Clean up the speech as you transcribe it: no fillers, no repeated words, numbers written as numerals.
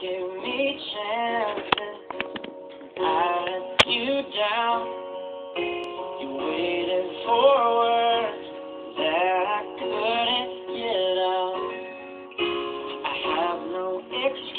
give me chances. I let you down. You waited for words that I couldn't get out. I have no excuse.